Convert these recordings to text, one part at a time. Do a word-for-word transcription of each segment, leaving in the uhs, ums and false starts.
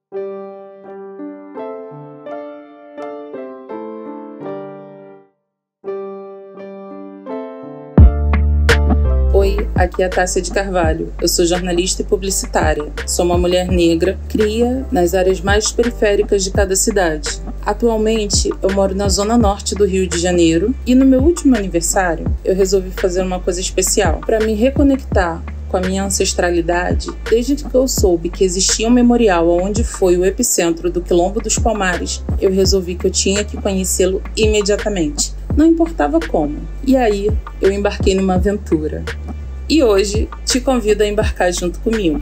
Oi, aqui é a Tássia de Carvalho. Eu sou jornalista e publicitária. Sou uma mulher negra, cria nas áreas mais periféricas de cada cidade. Atualmente, eu moro na zona norte do Rio de Janeiro e no meu último aniversário, eu resolvi fazer uma coisa especial para me reconectar com a minha ancestralidade. Desde que eu soube que existia um memorial onde foi o epicentro do Quilombo dos Palmares, eu resolvi que eu tinha que conhecê-lo imediatamente. Não importava como. E aí, eu embarquei numa aventura. E hoje, te convido a embarcar junto comigo.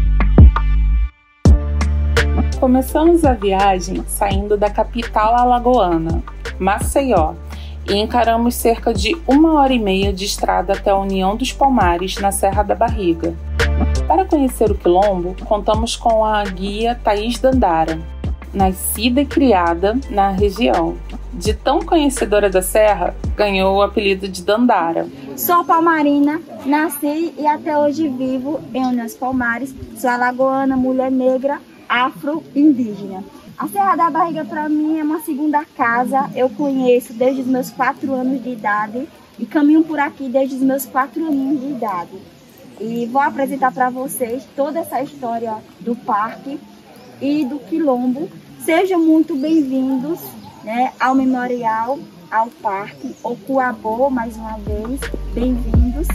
Começamos a viagem saindo da capital alagoana, Maceió, e encaramos cerca de uma hora e meia de estrada até a União dos Palmares, na Serra da Barriga. Para conhecer o Quilombo, contamos com a guia Thaís Dandara, nascida e criada na região. De tão conhecedora da serra, ganhou o apelido de Dandara. Sou palmarina, nasci e até hoje vivo em União dos Palmares. Sou alagoana, mulher negra, afro-indígena. A Serra da Barriga para mim é uma segunda casa. Eu conheço desde os meus quatro anos de idade e caminho por aqui desde os meus quatro aninhos de idade. E vou apresentar para vocês toda essa história do parque e do Quilombo. Sejam muito bem-vindos, né, ao memorial, ao parque Ocuabô, mais uma vez, bem-vindos.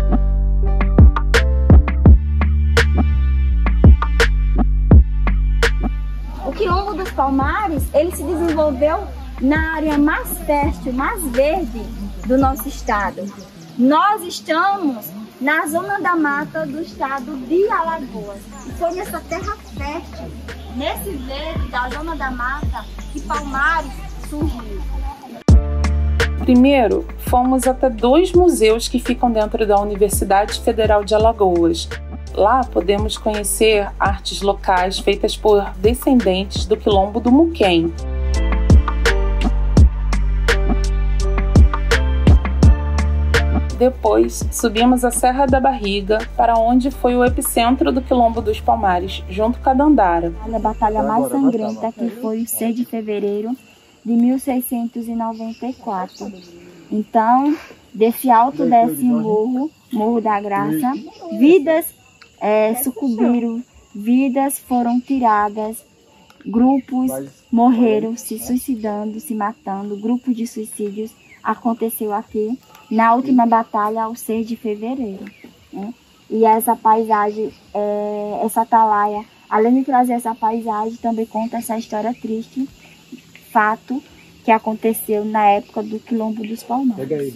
O Quilombo dos Palmares, ele se desenvolveu na área mais fértil, mais verde do nosso estado. Nós estamos na zona da mata do estado de Alagoas. E foi nessa terra fértil, nesse verde da zona da mata, que Palmares surgiu. Primeiro, fomos até dois museus que ficam dentro da Universidade Federal de Alagoas. Lá podemos conhecer artes locais feitas por descendentes do Quilombo do Muquem. Depois, subimos a Serra da Barriga, para onde foi o epicentro do Quilombo dos Palmares, junto com a Dandara. A batalha mais sangrenta, que foi o seis de fevereiro de mil seiscentos e noventa e quatro. Então, desse alto desce um morro, Morro da Graça, vidas é, sucumbiram, vidas foram tiradas, grupos morreram se suicidando, se matando, grupos de suicídios aconteceu aqui na última batalha, ao seis de fevereiro. Né? E essa paisagem, é, essa atalaia, além de trazer essa paisagem, também conta essa história triste, fato que aconteceu na época do Quilombo dos Palmares.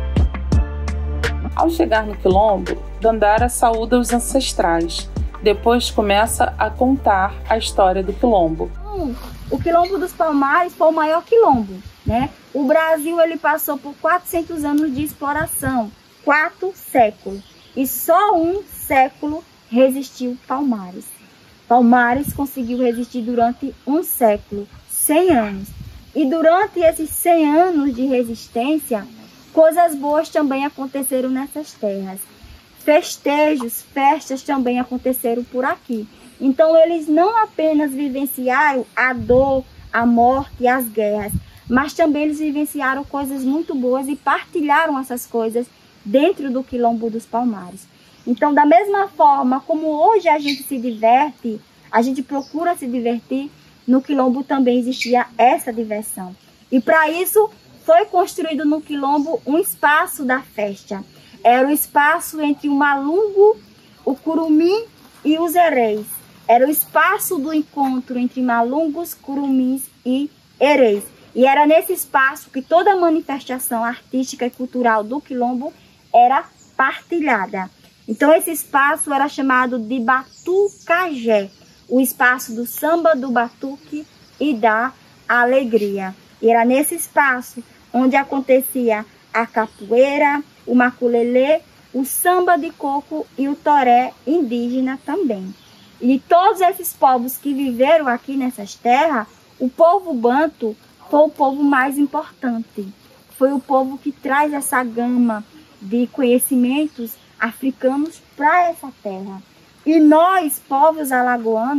Ao chegar no Quilombo, Dandara saúda os ancestrais. Depois começa a contar a história do Quilombo. O Quilombo dos Palmares foi o maior quilombo, né? O Brasil ele passou por quatrocentos anos de exploração, quatro séculos, e só um século resistiu Palmares. Palmares conseguiu resistir durante um século, cem anos. E durante esses cem anos de resistência, coisas boas também aconteceram nessas terras. Festejos, festas também aconteceram por aqui. Então eles não apenas vivenciaram a dor, a morte e as guerras, mas também eles vivenciaram coisas muito boas e partilharam essas coisas dentro do Quilombo dos Palmares. Então, da mesma forma como hoje a gente se diverte, a gente procura se divertir, no Quilombo também existia essa diversão. E para isso foi construído no Quilombo um espaço da festa. Era o espaço entre o Malungo, o Curumim e os Hereis. Era o espaço do encontro entre Malungos, Curumins e Hereis. E era nesse espaço que toda a manifestação artística e cultural do Quilombo era partilhada. Então esse espaço era chamado de Batucajé, o espaço do samba, do batuque e da alegria. E era nesse espaço onde acontecia a capoeira, o maculelê, o samba de coco e o toré indígena também. E todos esses povos que viveram aqui nessas terras, o povo banto foi o povo mais importante. Foi o povo que traz essa gama de conhecimentos africanos para essa terra. E nós, povos alagoanos,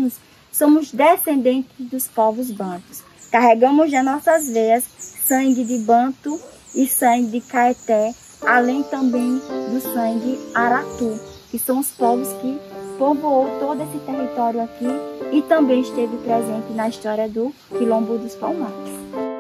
somos descendentes dos povos bantus. Carregamos nas nossas veias sangue de bantu e sangue de caeté, além também do sangue aratu, que são os povos que povoou todo esse território aqui e também esteve presente na história do Quilombo dos Palmares.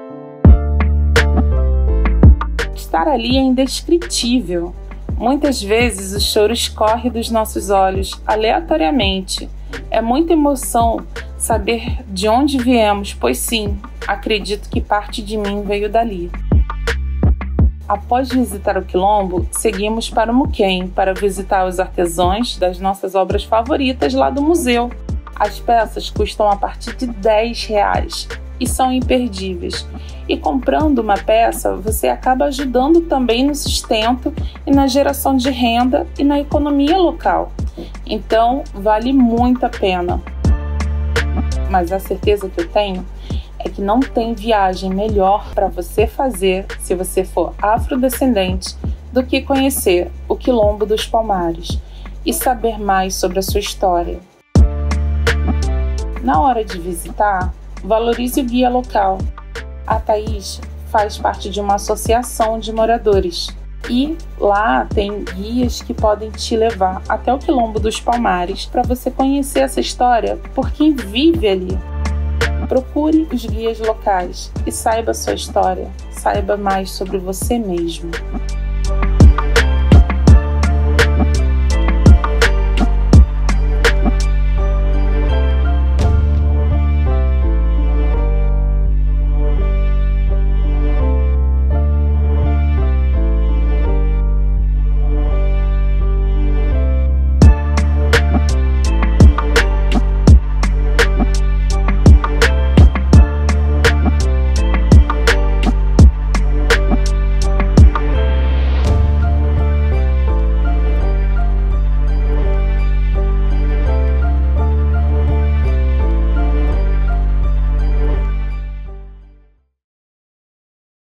Estar ali é indescritível. Muitas vezes o choro escorre dos nossos olhos aleatoriamente. É muita emoção saber de onde viemos, pois sim, acredito que parte de mim veio dali. Após visitar o Quilombo, seguimos para o Muquem para visitar os artesãos das nossas obras favoritas lá do museu. As peças custam a partir de dez reais e são imperdíveis. E comprando uma peça, você acaba ajudando também no sustento e na geração de renda e na economia local. Então, vale muito a pena. Mas a certeza que eu tenho é que não tem viagem melhor para você fazer se você for afrodescendente do que conhecer o Quilombo dos Palmares e saber mais sobre a sua história. Na hora de visitar, valorize o guia local. A Thaís faz parte de uma associação de moradores e lá tem guias que podem te levar até o Quilombo dos Palmares para você conhecer essa história por quem vive ali. Procure os guias locais e saiba a sua história, saiba mais sobre você mesmo.